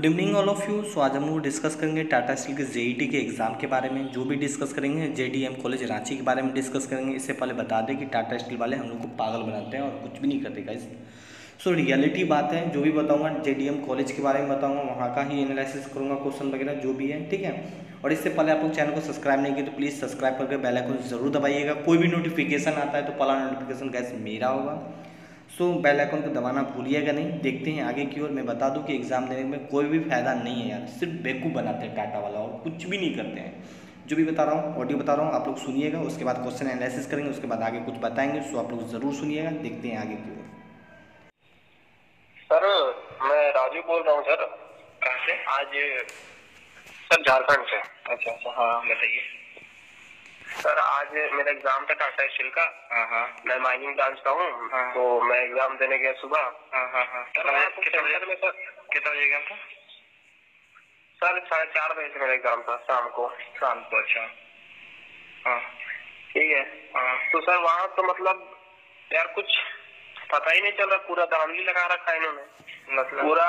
Good evening all of you. So आज हम लोग डिस्कस करेंगे टाटा स्टील के जेईटी के एग्ज़ाम के बारे में। जो भी डिस्कस करेंगे जेडीएम कॉलेज रांची के बारे में डिस्कस करेंगे। इससे पहले बता दें कि टाटा स्टील वाले हम लोग को पागल बनाते हैं और कुछ भी नहीं करते गाइस। सो रियलिटी बात है, जो भी बताऊंगा जेडीएम कॉलेज के बारे में बताऊंगा, वहाँ का ही एनालिसिस करूँगा, क्वेश्चन वगैरह जो भी है, ठीक है। और इससे पहले आप लोग चैनल को सब्सक्राइब नहीं किए तो प्लीज़ सब्सक्राइब करके बेल आइकन ज़रूर दबाइएगा। कोई भी नोटिफिकेशन आता है तो पहला नोटिफिकेशन गैस मेरा होगा। सो बेल आइकन को दबाना भूलिएगा नहीं। देखते हैं आगे की ओर। मैं बता दूं कि एग्ज़ाम देने में कोई भी फ़ायदा नहीं है यार, सिर्फ बेवकूफ़ बनाते हैं टाटा वाला और कुछ भी नहीं करते हैं। जो भी बता रहा हूँ, ऑडियो बता रहा हूँ, आप लोग सुनिएगा। उसके बाद क्वेश्चन एनालिसिस करेंगे, उसके बाद आगे कुछ बताएंगे। सो आप लोग ज़रूर सुनिएगा। देखते हैं आगे की ओर। सर मैं राजू बोल रहा हूँ सर। कहाँ से? आज सर झारखंड से। अच्छा, हाँ बताइए सर। आज मेरा एग्जाम था टाटा स्टील का। हाँ, मैं माइनिंग ब्रांच का हूँ। तो मैं एग्जाम देने गया सुबह। कितना बजे एग्जाम था सर? 4:30 बजे से मेरा एग्जाम था शाम को। अच्छा, हाँ ठीक है। तो सर वहाँ तो मतलब यार कुछ पता ही नहीं चल रहा, पूरा धांधली लगा रखा है इन्होंने। मतलब पूरा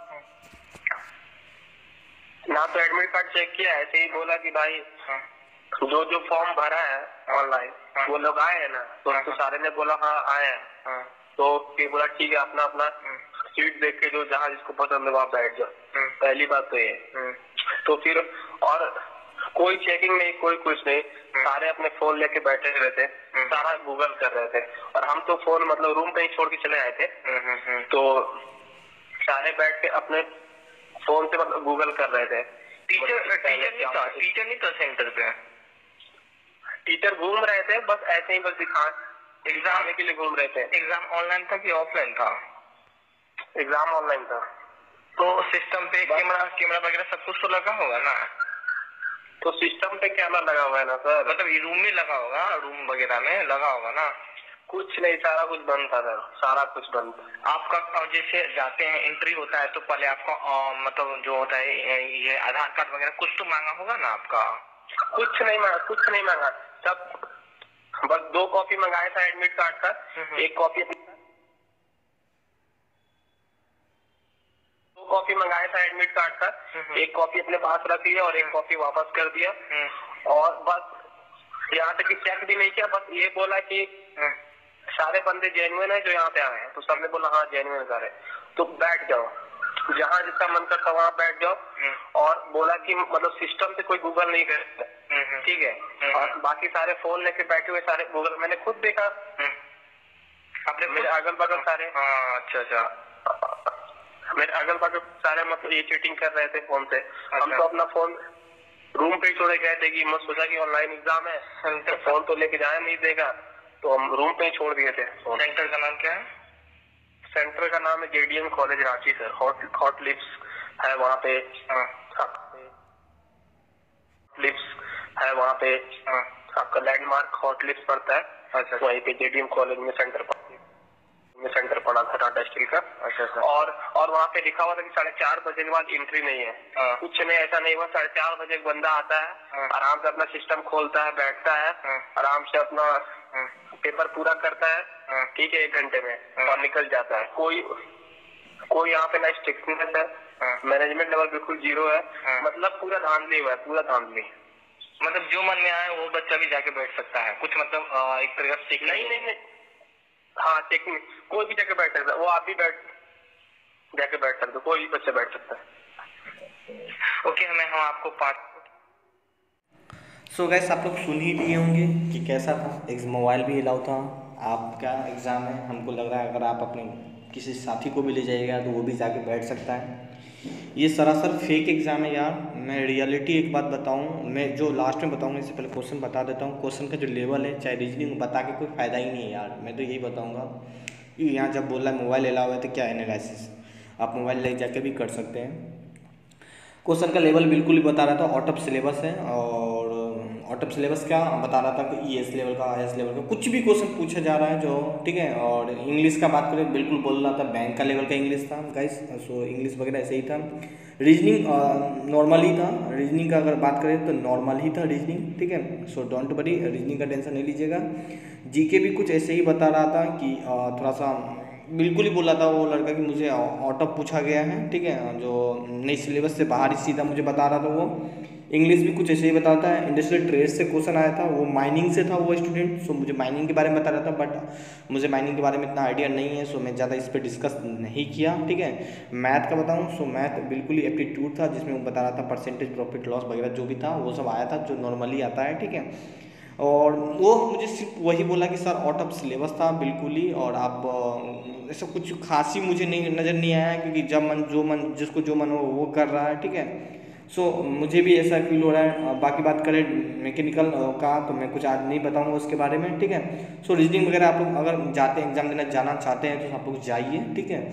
ना तो एडमिट कार्ड चेक किया, ऐसे ही बोला कि भाई जो जो फॉर्म भरा है ऑनलाइन वो लोग आए हैं ना, तो सारे ने बोला हाँ आए हैं। तो ये बोला ठीक है, अपना अपना सीट देख के जो जहाँ जिसको पसंद है वहाँ बैठ जाओ। पहली बात तो ये। तो फिर और कोई चेकिंग नहीं, कोई कुछ नहीं, सारे अपने फोन लेके बैठे हुए थे, सारा गूगल कर रहे थे। और हम तो फोन मतलब रूम पे ही छोड़ के चले आए थे। तो सारे बैठ के अपने फोन से मतलब गूगल कर रहे थे। टीचर नहीं था सेंटर पे। टीचर घूम रहे थे बस ऐसे ही, बस एग्जाम के लिए घूम रहे थे। एग्जाम ऑनलाइन था कि ऑफलाइन था? एग्जाम ऑनलाइन था। तो सिस्टम पे कैमरा वगैरह सब कुछ तो लगा होगा ना? तो सिस्टम पे कैमरा लगा हुआ है ना सर, मतलब ये रूम में लगा होगा, रूम वगैरह में लगा होगा ना? कुछ नहीं, सारा कुछ बंद था सर, सारा कुछ बंद। आपका जैसे जाते हैं एंट्री होता है तो पहले आपका मतलब जो होता है ये आधार कार्ड वगैरह कुछ तो मांगा होगा ना आपका? कुछ नहीं मांगा, सब बस 2 कॉपी मंगाया था एडमिट कार्ड का। एक कॉपी मंगाया था एडमिट कार्ड का, एक कॉपी अपने पास रखी है और एक कॉपी वापस कर दिया। और बस यहाँ तक कि चेक भी नहीं किया, बस ये बोला कि सारे बंदे जेन्युइन है जो यहाँ पे आए हैं। तो सबने बोला हाँ जेन्युइन सारे, तो बैठ जाओ, जहाँ जिसका मन करता वहाँ बैठ जाओ। और बोला कि मतलब सिस्टम पे कोई गूगल नहीं करता, ठीक है। और बाकी सारे फोन लेके बैठे हुए, सारे गूगल मैंने खुद देखा अपने मेरे अगल बगल सारे। अच्छा, मेरे अगल बगल सारे मतलब ये चीटिंग कर रहे थे फोन से। हम तो अपना फोन रूम पे छोड़े गए थे कि मैं सोचा कि ऑनलाइन एग्जाम है तो फोन तो लेके जाया नहीं देगा, तो हम रूम पे ही छोड़ दिए थे। सेंटर का नाम क्या है? सेंटर का नाम है जेडीएम कॉलेज रांची सर। हॉट लिप्स है वहाँ पे। लिप्स है वहाँ पे, आपका लैंडमार्क हॉट लिप्स पड़ता है। अच्छा, वहीं पे जेडीएम कॉलेज में सेंटर पड़ा था टाटा स्टील का। अच्छा। और वहाँ पे लिखा हुआ था कि 4:30 बजे के बाद एंट्री नहीं है। कुछ नहीं, ऐसा नहीं हुआ। 4:30 बजे एक बंदा आता है, आराम से अपना सिस्टम खोलता है, बैठता है, आराम से अपना पेपर पूरा करता है, ठीक है, 1 घंटे में और निकल जाता है। कोई यहाँ पे ना स्ट्रिक्टनेस है, मैनेजमेंट लेवल बिल्कुल 0 है। मतलब पूरा धांधली हुआ है, पूरा धांधली। मतलब जो मन में आए वो बच्चा भी जाके बैठ सकता है, कुछ मतलब एक तरह से चेक नहीं। हाँ चेकिंग, कोई भी जाके बैठ सकता है, वो आप भी जाके बैठ सकते हो, कोई भी बच्चा बैठ सकता है। ओके, हम आपको पार्ट। सो गैस आप लोग सुन ही लिए होंगे कि कैसा था। एक मोबाइल भी अलाउ था। आपका एग्ज़ाम है, हमको लग रहा है अगर आप अपने किसी साथी को भी ले जाइएगा तो वो भी जाके बैठ सकता है। ये सरासर फेक एग्ज़ाम है यार। मैं रियलिटी एक बात बताऊं, मैं जो लास्ट में बताऊंगा इससे पहले क्वेश्चन बता देता हूं। क्वेश्चन का जो लेवल है, चाहे रीजनिंग बता के कोई फ़ायदा ही नहीं है यार। मैं तो यही बताऊंगा कि यहाँ जब बोल रहा है मोबाइल अलाउ है तो क्या एनालिसिस आप मोबाइल ले जाके भी कर सकते हैं। क्वेश्चन का लेवल बिल्कुल ही बता रहा था, आउट ऑफ सिलेबस है। और आउट ऑफ सिलेबस क्या बता रहा था कि ईएस लेवल का, आईएएस लेवल का कुछ भी क्वेश्चन पूछा जा रहा है जो, ठीक है। और इंग्लिश का बात करें, बिल्कुल बोल रहा था बैंक का लेवल का इंग्लिश था गाइस। सो इंग्लिश वगैरह ऐसे ही था। रीजनिंग नॉर्मल ही था। रीजनिंग का अगर बात करें तो नॉर्मल ही था रीजनिंग, ठीक है। सो डोंट वरी, रीजनिंग का टेंशन नहीं लीजिएगा। जीके भी कुछ ऐसे ही बता रहा था कि थोड़ा सा बिल्कुल ही बोला था वो लड़का कि मुझे आउट ऑफ पूछा गया है, ठीक है, जो नई सिलेबस से बाहर ही सीधा मुझे बता रहा था वो। इंग्लिश भी कुछ ऐसे ही बताता है, इंडस्ट्रियल ट्रेड से क्वेश्चन आया था, वो माइनिंग से था वो स्टूडेंट, सो मुझे माइनिंग के बारे में बता रहा था, बट मुझे माइनिंग के बारे में इतना आइडिया नहीं है, सो मैं ज़्यादा इस पर डिस्कस नहीं किया, ठीक है। मैथ का बताऊँ, सो मैथ बिल्कुल ही एप्टीट्यूड था, जिसमें वो बता रहा था परसेंटेज प्रॉफिट लॉस वगैरह जो भी था वो सब आया था, जो नॉर्मली आता है, ठीक है। और वो मुझे सिर्फ वही बोला कि सर आउट ऑफ सिलेबस था बिल्कुल ही, और आप ऐसा कुछ खास ही मुझे नहीं नज़र नहीं आया, क्योंकि जब मन जिसको जो मन हो वो कर रहा है, ठीक है। सो मुझे भी ऐसा फील हो रहा है। बाकी बात करें मैकेनिकल का, तो मैं कुछ आज नहीं बताऊंगा उसके बारे में, ठीक है। सो रीजनिंग वगैरह आप लोग अगर जाते हैं एग्जाम देना जाना चाहते हैं तो आप लोग जाइए, ठीक है।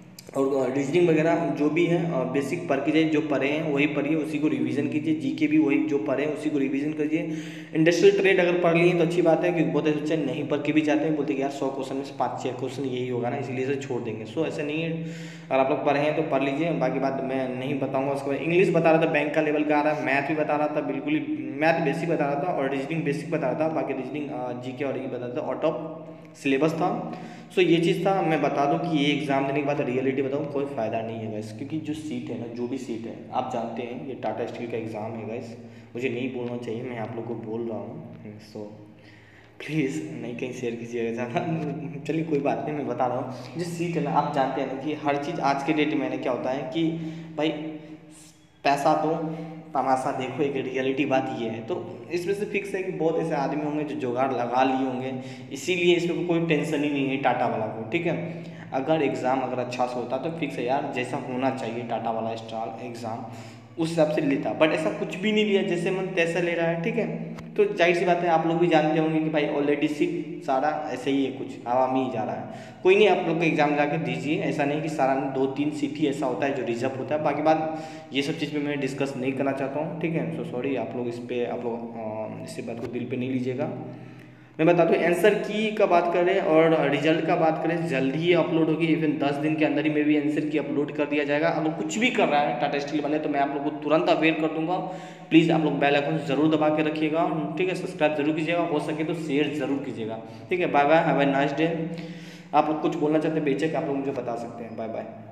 और रीजनिंग वगैरह जो भी है बेसिक पढ़ कीजिए, जो पढ़े हैं वही पढ़िए, उसी को रिवीजन कीजिए। जीके भी वही जो पढ़े हैं उसी को रिवीजन कीजिए। इंडस्ट्रियल ट्रेड अगर पढ़ लिए तो अच्छी बात है, क्योंकि बहुत ऐसे बच्चे नहीं पढ़ के भी जाते हैं, बोलते हैं कि यार 100 क्वेश्चन में से 5-6 क्वेश्चन यही होगा ना, इसलिए इसे छोड़ देंगे। सो ऐसा नहीं है, अगर आप लोग पढ़े हैं तो पढ़ लीजिए। बाकी बात मैं नहीं बताऊँगा। उसके बाद इंग्लिश बता रहा था, बैंक का लेवल का आ रहा है, मैथ भी बता रहा था, बिल्कुल ही मैथ बेसिक बता रहा था, और रीजनिंग बेसिक बता रहा था। बाकी रीजनिंग जीके और ये बता रहा था, आउट ऑफ सिलेबस था। सो ये चीज़ था। मैं बता दूं कि ये एग्ज़ाम देने के बाद रियलिटी बताऊं, कोई फ़ायदा नहीं है गाइस, क्योंकि जो सीट है ना, जो भी सीट है आप जानते हैं, ये टाटा स्टील का एग्ज़ाम है गाइस। मुझे नहीं बोलना चाहिए, मैं आप लोग को बोल रहा हूँ। सो प्लीज़ नहीं कहीं शेयर कीजिएगा ज़्यादा। चलिए कोई बात नहीं, मैं बता रहा हूँ। जो सीट है ना, आप जानते हैं ना कि हर चीज़ आज के डेट में क्या होता है कि भाई पैसा दो तमाशा देखो, एक रियलिटी बात ये है। तो इसमें से फिक्स है कि बहुत ऐसे आदमी होंगे जो जुगाड़ लगा लिए होंगे, इसीलिए इसमें कोई टेंशन ही नहीं है टाटा वाला को, ठीक है। अगर एग्ज़ाम अगर अच्छा से होता तो फिक्स है यार, जैसा होना चाहिए टाटा वाला स्टार एग्ज़ाम उस हिसाब से लेता, बट ऐसा कुछ भी नहीं लिया, जैसे मन तैसा ले रहा है, ठीक है। तो जाहिर सी बात है, आप लोग भी जानते होंगे कि भाई ऑलरेडी सीट सारा ऐसे ही है, कुछ हवा में ही जा रहा है। कोई नहीं, आप लोग को एग्जाम जाके दीजिए, ऐसा नहीं कि सारा 2-3 सीट ही ऐसा होता है जो रिजर्व होता है। बाकी बात ये सब चीज़ पे मैं डिस्कस नहीं करना चाहता हूँ, ठीक है। सो सॉरी, आप लोग इस पर आप लोग इस बात को दिल पे नहीं लीजिएगा। मैं बता दूँ, आंसर की का बात करें और रिजल्ट का बात करें, जल्दी ही अपलोड होगी। इवन 10 दिन के अंदर ही में भी आंसर की अपलोड कर दिया जाएगा। अगर कुछ भी कर रहा है टाटा स्टील वाले तो मैं आप लोग को तुरंत अवेयर कर दूंगा। प्लीज़ आप लोग बेल आइकन जरूर दबा के रखिएगा, ठीक है। सब्सक्राइब जरूर कीजिएगा, हो सके तो शेयर जरूर कीजिएगा, ठीक है। Bye bye, have a nice day. आप लोग कुछ बोलना चाहते हैं बेचक, आप लोग मुझे बता सकते हैं। Bye bye.